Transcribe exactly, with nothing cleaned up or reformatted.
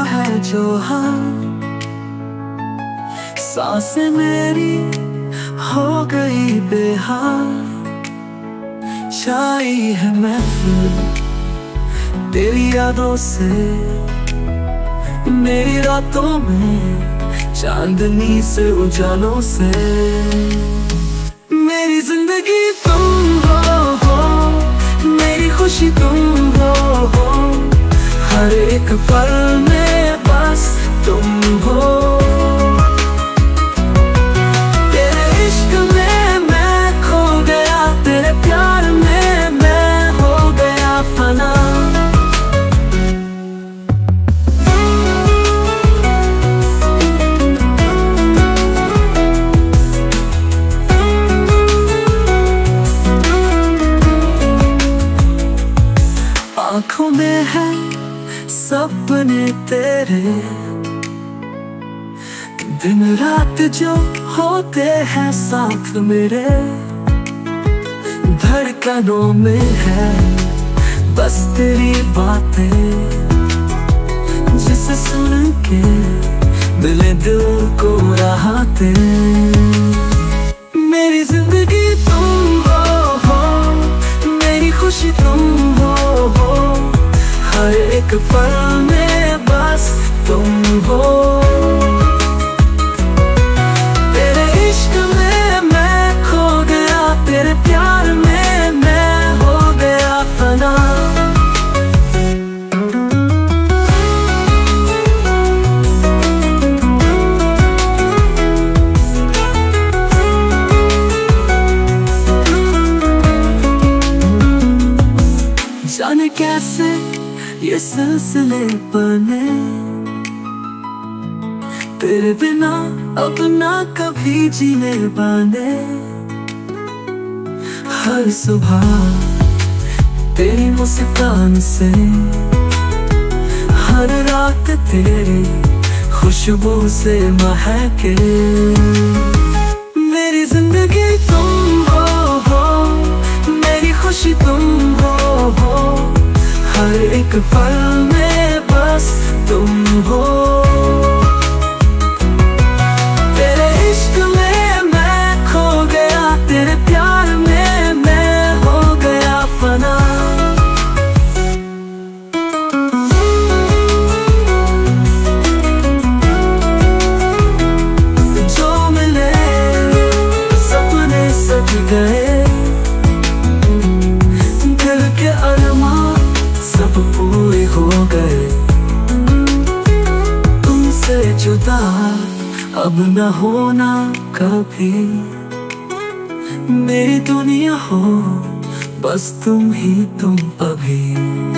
है जो हाल, सांसें मेरी हो गई बेहाल। छाई है महफिल तेरी यादों से, मेरी रातों में चांदनी से उजालों से। मेरी जिंदगी तुम हो, हो मेरी खुशी तुम हो, हो हर एक पल में बस तुम हो। तेरे इश्क में मैं खो गया, तेरे प्यार में मैं हो गया फना। आँखों में है सपने तेरे, दिन रात जो होते हैं साथ मेरे। धड़कनों में है बस तेरी बातें, जिसे सुन के मिले दिल को राहतें। मेरी जिंदगी तुम हो, हो मेरी खुशी तुम हो, हो हर एक पल में बस तुम हो। तेरे इश्क में मैं खो गया, तेरे प्यार में मैं हो गया फना। जाने कैसे ये सिलसिले बने, तेरे बिना अब ना कभी जीने बने। हर सुबह तेरी मुस्कान से, हर रात तेरी खुशबू से महके। मेरी जिंदगी तुम हो, हो मेरी खुशी तुम हो, हो हर एक पल में बस तुम हो। तेरे इश्क में मैं खो गया, तेरे प्यार में मैं हो गया फना। जो मिले सपने सज गए, दिल के अरमान सब पूरे हो गए। तुमसे जुदा अब न होना कभी, मेरी दुनिया हो बस तुम ही तुम अभी।